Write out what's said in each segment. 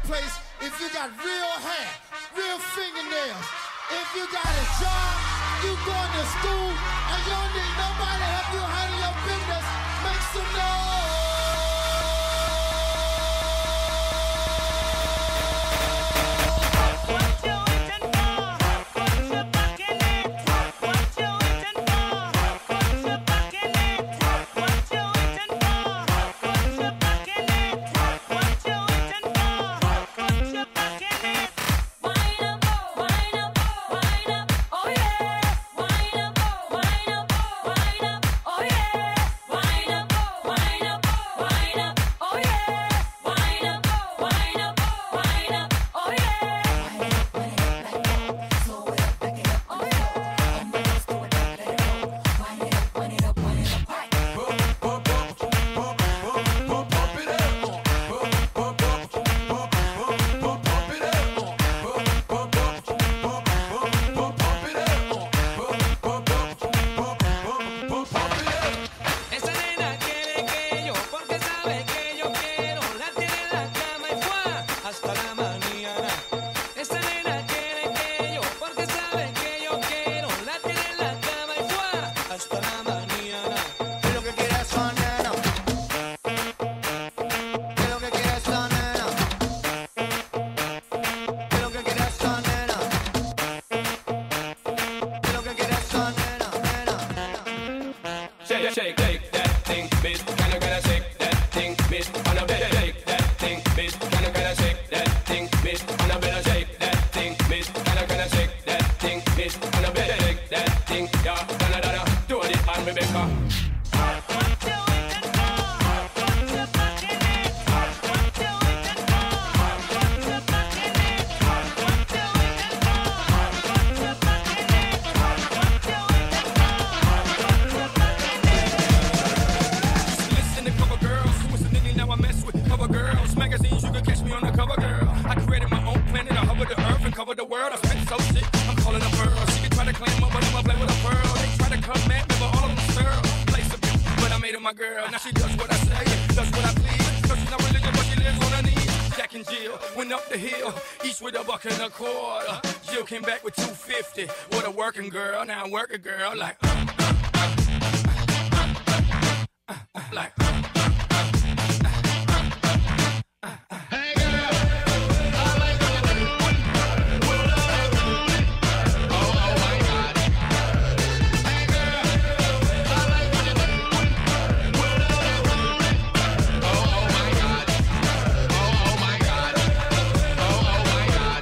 place if you got real hair, real fingernails. If you got a job, you going to school, and you don't need nobody to help you handle your business, make some noise. Came back with 250 with a working girl, now I'm working girl like like hey girl, I like what you're doing. Oh my God. Hey girl, I like what you're doing. Oh my God. Oh my God. Oh my God.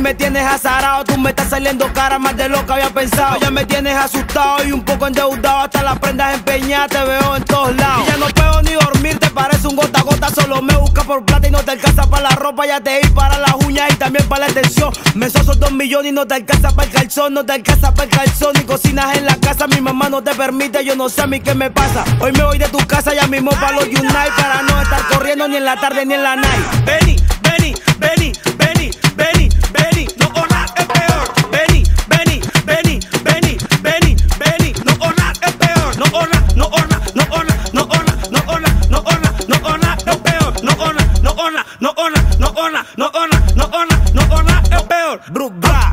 me tienes azarado. Tú me estás saliendo cara más de lo que había pensado. Ya me tienes asustado y un poco endeudado. Hasta las prendas empeñadas te veo en todos lados. Y ya no puedo ni dormir, te parece un gota a gota. Solo me buscas por plata y no te alcanza para la ropa. Ya te di para las uñas y también para la extensión. Me son 2 millones y no te alcanza para el calzón. No te alcanza para el calzón. Ni cocinas en la casa, mi mamá no te permite. Yo no sé a mí qué me pasa. Hoy me voy de tu casa ya mismo para los Unite. Para no estar corriendo ni en la tarde ni en la night. Benny, Benny, Benny, Benny, Benny, Benny. No Onat es peor. Benny, Benny, Benny, Benny, Benny, Benny. No Onat es peor. No Onat, no Onat, no Onat, no Onat, no Onat, no Onat, no Onat es peor. No Onat, no Onat, no Onat, no Onat, no Onat, no Onat, no Onat es peor. Bru, bra.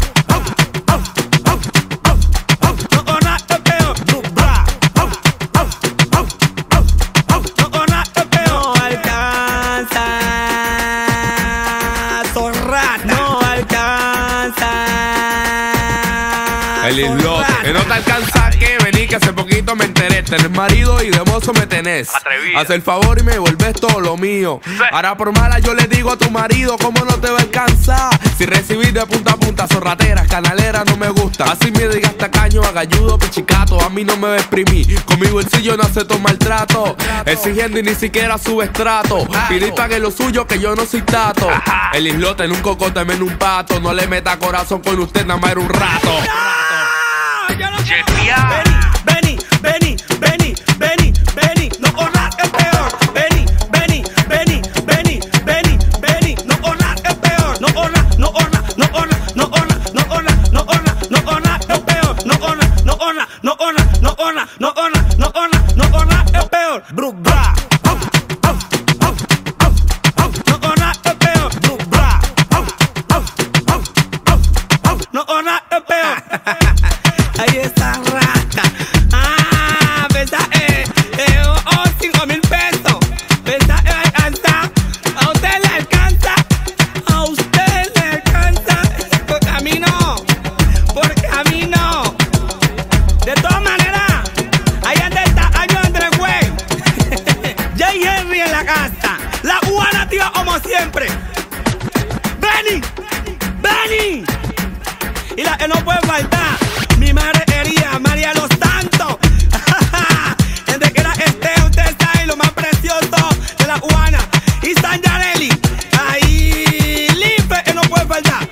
El islote, que no te alcanza que vení, que hace poquito me enteré. Tenés marido y de mozo me tenés. Atrevido. Haz el favor y me volvés todo lo mío. Sí. Ahora por mala yo le digo a tu marido, ¿cómo no te va a alcanzar? Si recibir de punta a punta, zorrateras, canaleras no me gusta. Así me digas tacaño, agalludo, pichicato. A mí no me va a exprimir, con mi bolsillo no acepto maltrato. Exigiendo y ni siquiera sube estrato. Pide y pague lo suyo que yo no soy tato. El islote en un cocote, en un pato. No le meta corazón con usted, nada más era un rato. Benny, Benny, Benny, Benny, Benny, no Onat es peor. Benny, Benny, Benny, Benny, Benny, Benny, no Onat es peor. No Onat, no Onat, no Onat, no Onat, no Onat, no Onat, no Onat es peor. No Onat, no Onat, no Onat, no Onat, no Onat, no Onat, no Onat es peor. Bru, bra. No Onat es peor. Bru, bra. No Onat es peor. Ahí está rata. Ah, pesa 5,000 pesos. Pesa alcanza. A usted le alcanza. A usted le alcanza. Porque a mí no. Porque a mí no. De todas maneras, ahí anda está año entre güey. Jay Henry en la casa. La cubana tía como siempre. Benny. Benny. Y la que no puede faltar. Mi madre quería María Los Santos. Desde que era usted sabe lo más precioso de la cubana. Y San Yareli. Ahí, Lipe, que no puede faltar.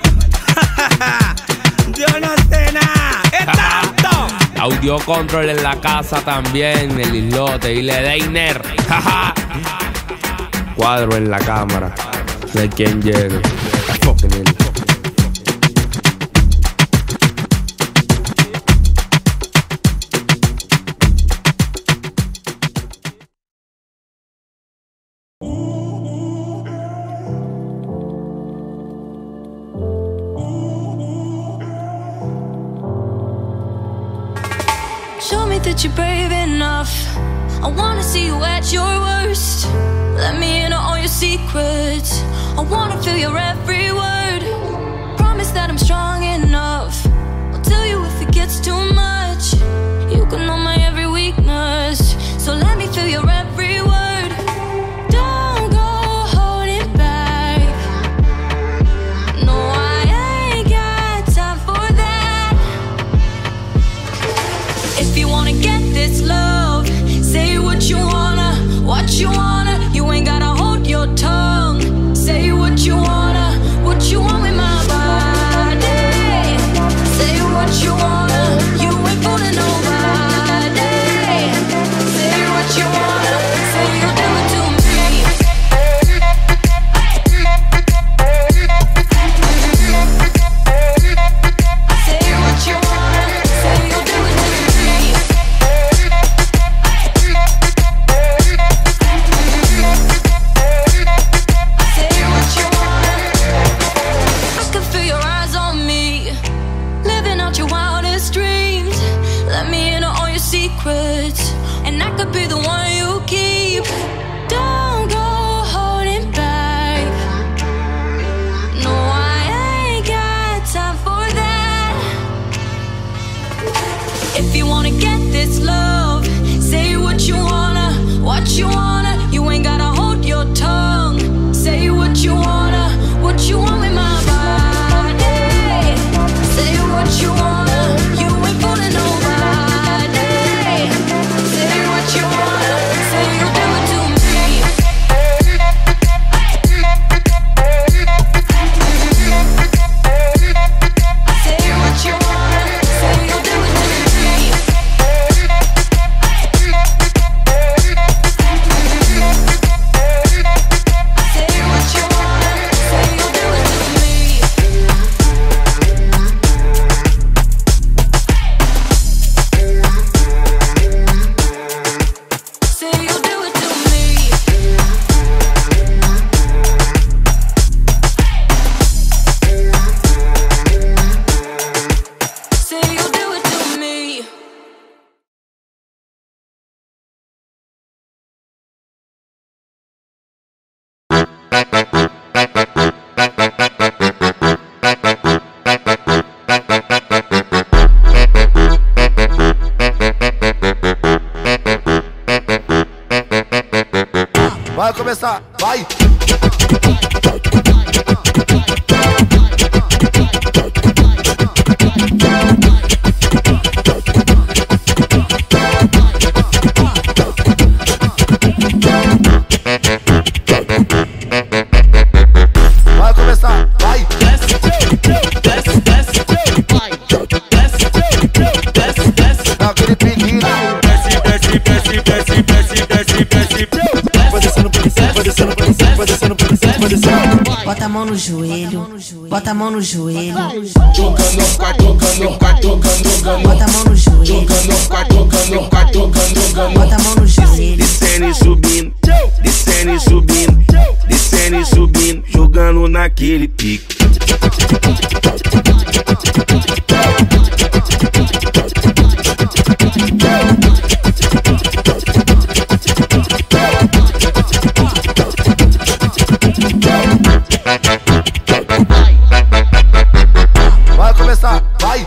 Yo no sé nada. Es tanto. Audio control en la casa también. El islote. Y le Deiner. Cuadro en la cámara. De quien llegue. Fucking hell. Show me that you're brave enough. I wanna see you at your worst. Let me in on all your secrets. I wanna feel your every word. Promise that I'm strong enough. I'll tell you if it gets too much. You can know my every weakness. So let me feel your every word. Don't go holding back. No, I ain't got time for that. If you wanna get this love, say what you wanna, what you wanna. You ain't gotta hold your tongue. Say what you wanna, what you want with my body. Say what you wanna, you ain't fooling nobody. Say what you wanna, say you'll do it to me. Say what you wanna, say you'll do it to me. Vai começar, vai! Vai começar, vai! Naquele piquinho. Bota a mão no joelho, bota a mão no joelho. Bota a mão no joelho, bota a mão no joelho. Descendo e subindo, descendo e subindo, descendo e subindo, jogando naquele pique. Vai começar, vai!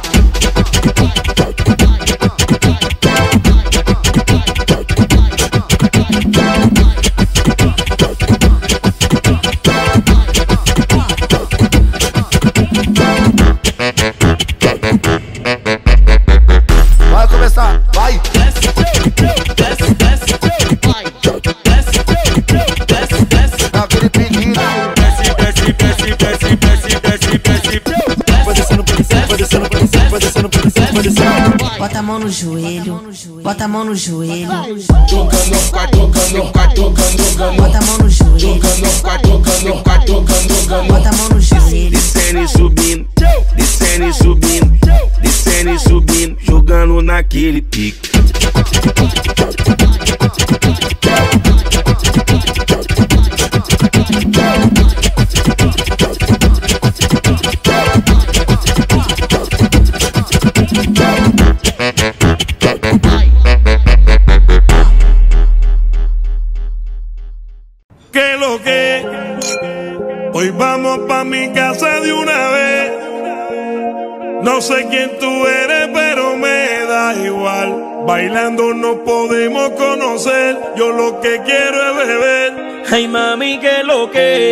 Vai começar, vai! Naquele piquinho. Bota a mão no joelho, bota a mão no joelho. Bota a mão no joelho, bota a mão no joelho. Descendo e subindo, descendo e subindo, descendo e subindo, jogando naquele pique. ¿Qué lo que? Hoy vamos pa' mi casa de una vez. No sé quién tú eres, pero me da igual. Bailando nos podemos conocer. Yo lo que quiero es beber. Ay mami, ¿qué lo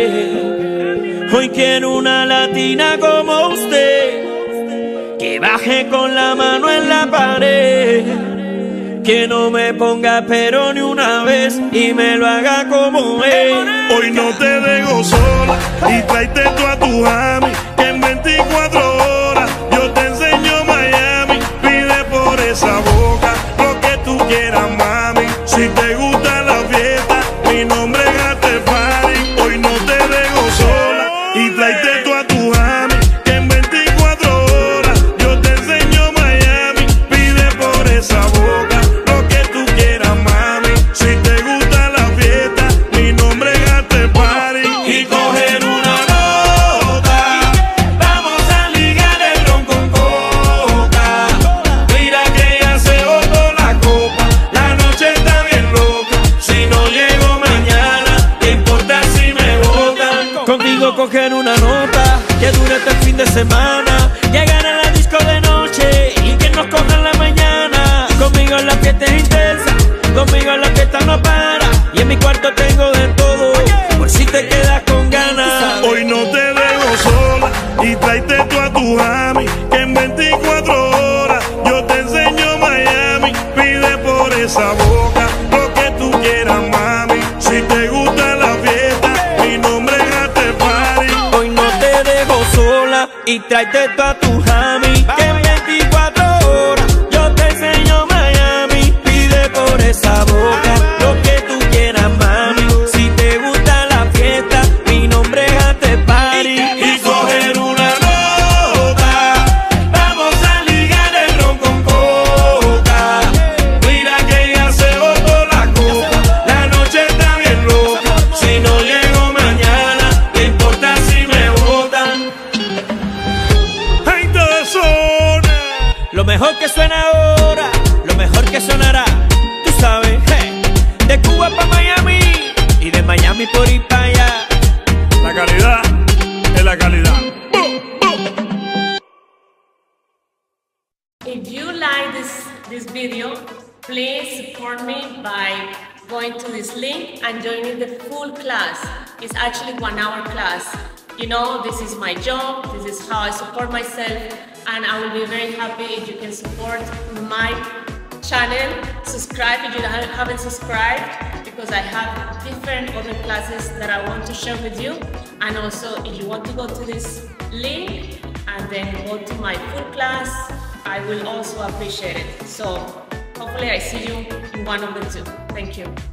que? Hoy quiero una latina como usted, que baje con la mano en la pared, que no me ponga pero ni una vez y me lo haga como él. Hoy no te dejo sola y tráete tú a tu mami, que en 24 horas yo te enseño Miami. Pide por esa boca lo que tú quieras, mami. Si te gusta la fiesta, mi nombre es After Party. Hoy no te dejo sola y tráete tú a tu mami, que en 24 horas yo te enseño Miami. Pide por esa boca lo que tú quieras, mami. Si te gusta la fiesta, mi nombre es After Party. Y coger una nota, vamos a ligar el ron con coca. Mira que ya se botó la copa, la noche está bien loca. Si no llego mañana, ¿qué importa si me botan? Contigo coger una nota, que dure hasta el fin de semana. Llegar a la disco de noche y que nos cojan la mañana. Conmigo la fiesta es intensa, conmigo la fiesta no para. Y en mi cuarto tengo de todo, por si te quedas con ganas. Hoy no te dejo sola y tráete tú a tu mami, que en 24 horas yo te enseño Miami. Pide por esa boca lo que tú quieras, mami. Si te gusta la fiesta, mi nombre es After Party. Hoy no te dejo sola y tráete tú a tu mami, que en 24 horas yo te enseño Miami. Pide por esa boca lo que tú quieras, mami. Si te gusta la fiesta, mi nombre es After Party. Y coger una nota, vamos a ligar el ron con coca. Mira que ya se botó la copa, la noche está bien loca. Si no llego mañana, ¿qué importa si me botan? Gente de zona. Lo mejor que suena ahora, lo mejor que sonará, tú sabes, hey. De Cuba pa' Miami y de Miami por ir pa' allá. La calidad es la calidad. If you like this video, please support me by going going to this link and joining the full class. It's actually 1 hour class. You know, this is my job, this is how I support myself, and I will be very happy if you can support my channel. Subscribe if you haven't subscribed, because I have different other classes that I want to share with you. And also, if you want to go to this link and then go to my full class, I will also appreciate it. So hopefully I see you in one of the two. Thank you.